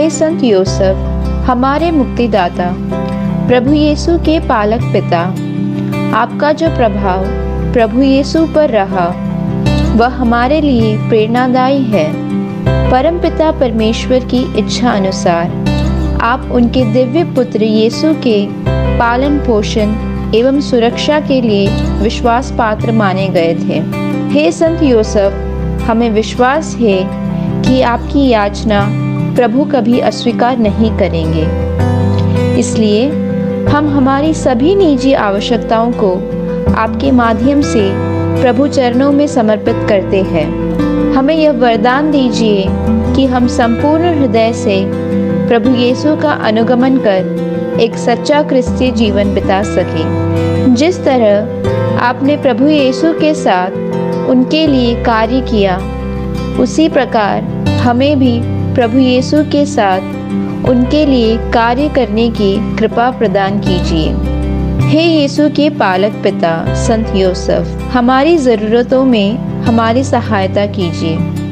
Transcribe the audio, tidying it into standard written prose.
हे संत योसेफ, हमारे मुक्तिदाता, प्रभु यीशु के पालक पिता, आपका जो प्रभाव प्रभु यीशु पर रहा वह हमारे लिए प्रेरणादायी है। परमपिता परमेश्वर की इच्छा अनुसार आप उनके दिव्य पुत्र यीशु के पालन पोषण एवं सुरक्षा के लिए विश्वास पात्र माने गए थे। हे संत योसेफ, हमें विश्वास है कि आपकी याचना प्रभु कभी अस्वीकार नहीं करेंगे। इसलिए हम हमारी सभी निजी आवश्यकताओं को आपके माध्यम से प्रभु चरणों में समर्पित करते हैं। हमें यह वरदान दीजिए कि हम संपूर्ण हृदय से प्रभु यीशु का अनुगमन कर एक सच्चा क्रिस्तीय जीवन बिता सकें। जिस तरह आपने प्रभु यीशु के साथ उनके लिए कार्य किया, उसी प्रकार हमें भी प्रभु यीशु के साथ उनके लिए कार्य करने की कृपा प्रदान कीजिए। हे यीशु के पालक पिता संत योसेफ, हमारी ज़रूरतों में हमारी सहायता कीजिए।